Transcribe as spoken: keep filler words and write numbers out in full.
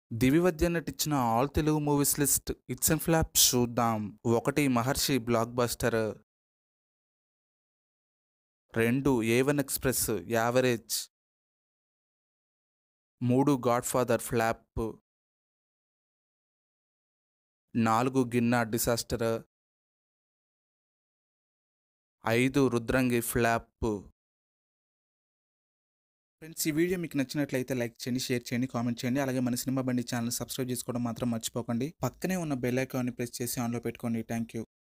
దివివద్య నటించిన all Telugu movies list hits and flops చూద్దాం. ఒకటి మహర్షి బ్లాక్ బస్టర్. రెండు ఏ వన్ ఎక్స్ప్రెస్ యావరేజ్. మూడు గాడ్ ఫాదర్ ఫ్లాప్. నాలుగు గిన్నా డిసాస్టర్. ఐదు రుద్రంగి ఫ్లాప్. ఫ్రెండ్స్, ఈ వీడియో మీకు నచ్చినట్లయితే లైక్ చేయండి, షేర్ చేయండి, కామెంట్ చేయండి. అలాగే మన సినిమా బండి ఛానల్ సబ్స్క్రైబ్ చేసుకోవడం మాత్రం మర్చిపోకండి. పక్కనే ఉన్న బెల్ ఐకాన్ని ప్రెస్ చేసి ఆన్లో పెట్టుకోండి. Thank you.